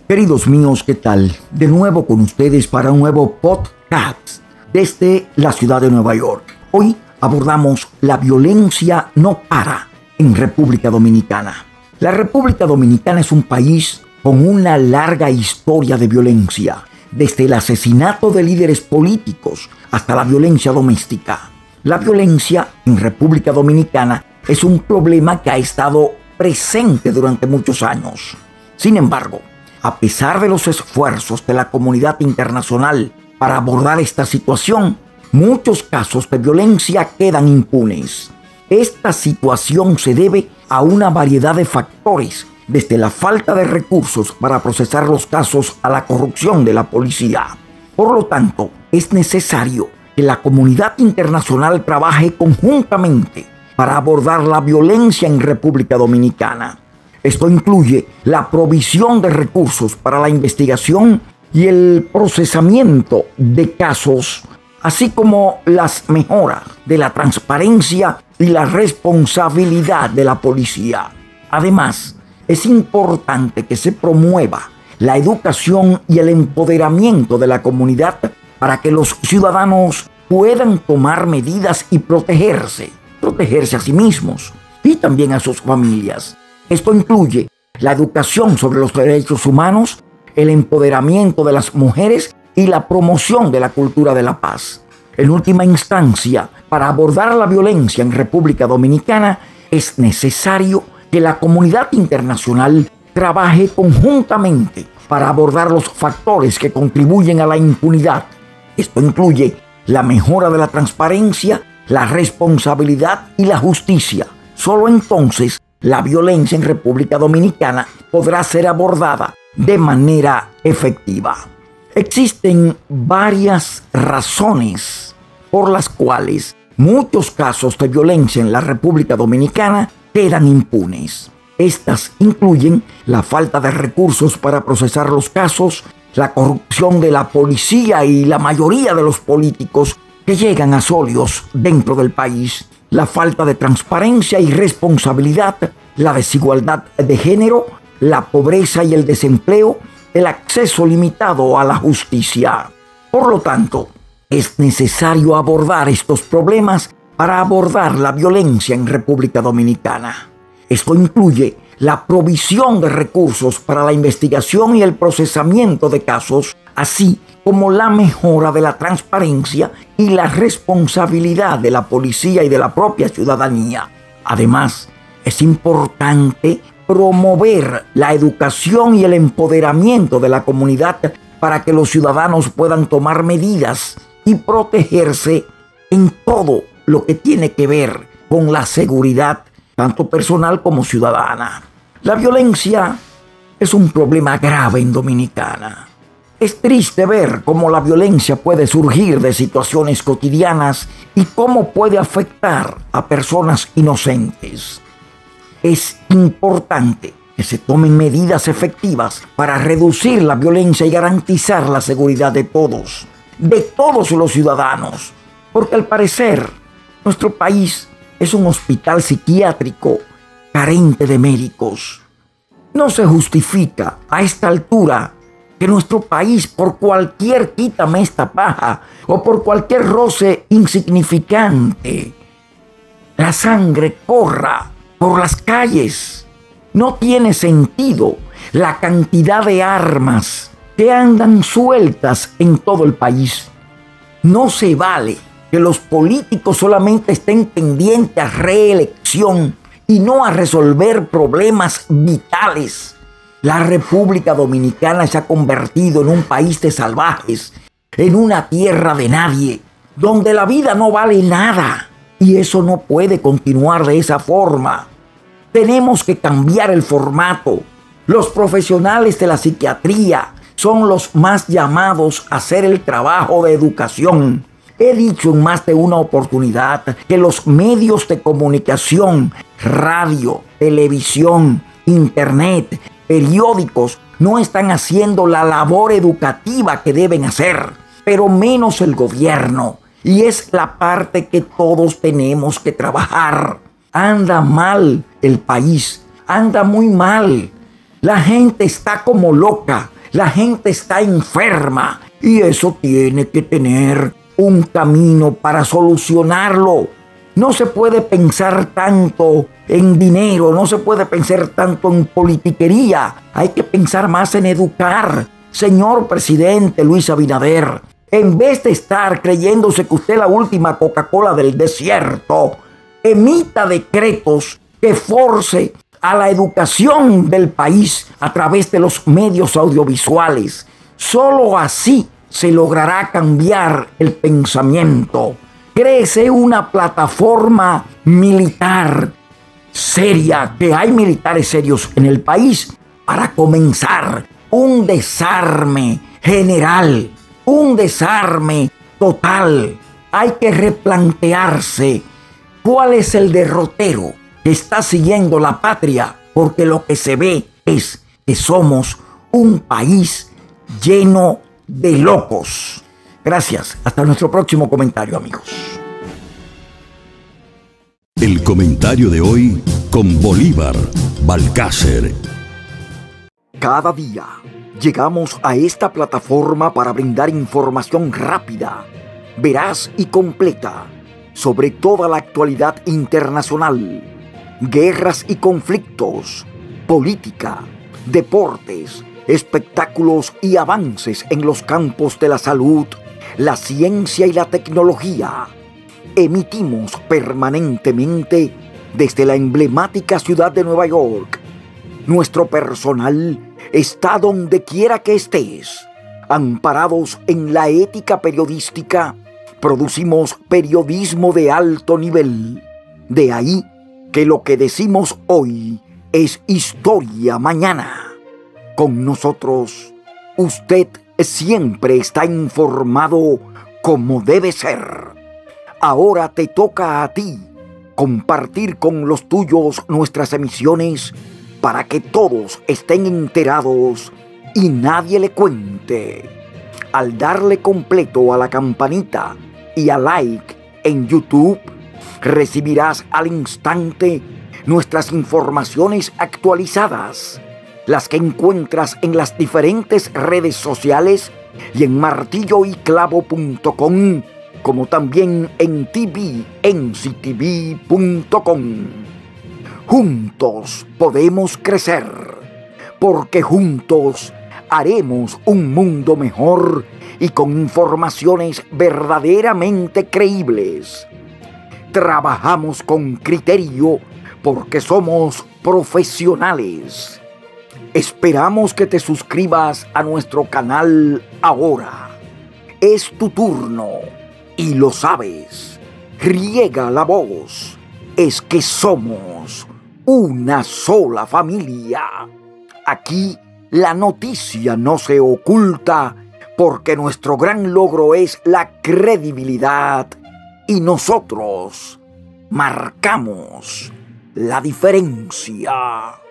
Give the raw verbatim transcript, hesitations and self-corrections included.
Queridos míos, ¿qué tal? De nuevo con ustedes para un nuevo podcast desde la ciudad de Nueva York. Hoy abordamos la violencia no para en República Dominicana. La República Dominicana es un país con una larga historia de violencia, desde el asesinato de líderes políticos hasta la violencia doméstica. La violencia en República Dominicana es un problema que ha estado presente durante muchos años. Sin embargo, a pesar de los esfuerzos de la comunidad internacional para abordar esta situación, muchos casos de violencia quedan impunes. Esta situación se debe a una variedad de factores, desde la falta de recursos para procesar los casos a la corrupción de la policía. Por lo tanto, es necesario que la comunidad internacional trabaje conjuntamente para abordar la violencia en República Dominicana. Esto incluye la provisión de recursos para la investigación y el procesamiento de casos, así como las mejoras de la transparencia y la responsabilidad de la policía. Además, es importante que se promueva la educación y el empoderamiento de la comunidad para que los ciudadanos puedan tomar medidas y protegerse, protegerse a sí mismos y también a sus familias. Esto incluye la educación sobre los derechos humanos, el empoderamiento de las mujeres y la promoción de la cultura de la paz. En última instancia, para abordar la violencia en República Dominicana, es necesario que la comunidad internacional trabaje conjuntamente para abordar los factores que contribuyen a la impunidad. Esto incluye la mejora de la transparencia, la responsabilidad y la justicia. Solo entonces la violencia en República Dominicana podrá ser abordada de manera efectiva. Existen varias razones por las cuales muchos casos de violencia en la República Dominicana quedan impunes. Estas incluyen la falta de recursos para procesar los casos, la corrupción de la policía y la mayoría de los políticos que llegan a solios dentro del país, la falta de transparencia y responsabilidad, la desigualdad de género, la pobreza y el desempleo, el acceso limitado a la justicia. Por lo tanto, es necesario abordar estos problemas para abordar la violencia en República Dominicana. Esto incluye la provisión de recursos para la investigación y el procesamiento de casos, así como la mejora de la transparencia y la responsabilidad de la policía y de la propia ciudadanía. Además, es importante promover la educación y el empoderamiento de la comunidad para que los ciudadanos puedan tomar medidas y protegerse en todo lo que tiene que ver con la seguridad, tanto personal como ciudadana. La violencia es un problema grave en Dominicana. Es triste ver cómo la violencia puede surgir de situaciones cotidianas y cómo puede afectar a personas inocentes. Es importante que se tomen medidas efectivas para reducir la violencia y garantizar la seguridad de todos, de todos los ciudadanos, porque al parecer nuestro país es un hospital psiquiátrico carente de médicos. No se justifica a esta altura que nuestro país, por cualquier quítame esta paja o por cualquier roce insignificante, la sangre corra por las calles. No tiene sentido la cantidad de armas que andan sueltas en todo el país. No se vale que los políticos solamente estén pendientes a reelección y no a resolver problemas vitales. La República Dominicana se ha convertido en un país de salvajes, en una tierra de nadie, donde la vida no vale nada. Y eso no puede continuar de esa forma. Tenemos que cambiar el formato. Los profesionales de la psiquiatría son los más llamados a hacer el trabajo de educación. He dicho en más de una oportunidad que los medios de comunicación, radio, televisión, internet, periódicos, no están haciendo la labor educativa que deben hacer, pero menos el gobierno. Y es la parte que todos tenemos que trabajar. Anda mal el país, anda muy mal. La gente está como loca La gente está enferma y eso tiene que tener un camino para solucionarlo. No se puede pensar tanto en dinero, no se puede pensar tanto en politiquería. Hay que pensar más en educar. Señor presidente Luis Abinader, en vez de estar creyéndose que usted es la última Coca-Cola del desierto, emita decretos que force a la educación del país a través de los medios audiovisuales. Solo así se logrará cambiar el pensamiento. Créese una plataforma militar seria, que hay militares serios en el país, para comenzar un desarme general, un desarme total. Hay que replantearse cuál es el derrotero que está siguiendo la patria, porque lo que se ve es que somos un país lleno de locos. Gracias. Hasta nuestro próximo comentario, amigos. El comentario de hoy con Bolívar Balcácer. Cada día llegamos a esta plataforma para brindar información rápida, veraz y completa sobre toda la actualidad internacional, guerras y conflictos, política, deportes, espectáculos y avances en los campos de la salud, la ciencia y la tecnología. Emitimos permanentemente desde la emblemática ciudad de Nueva York. Nuestro personal está donde quiera que estés. Amparados en la ética periodística, producimos periodismo de alto nivel. De ahí que lo que decimos hoy es historia mañana. Con nosotros, usted siempre está informado como debe ser. Ahora te toca a ti compartir con los tuyos nuestras emisiones para que todos estén enterados y nadie le cuente. Al darle completo a la campanita y a like en YouTube, recibirás al instante nuestras informaciones actualizadas, las que encuentras en las diferentes redes sociales y en martillo y clavo punto com, como también en t v n c t v punto com. Juntos podemos crecer, porque juntos haremos un mundo mejor y con informaciones verdaderamente creíbles. Trabajamos con criterio porque somos profesionales. Esperamos que te suscribas a nuestro canal ahora. Es tu turno y lo sabes. Riega la voz. Es que somos una sola familia. Aquí la noticia no se oculta porque nuestro gran logro es la credibilidad y nosotros marcamos la diferencia.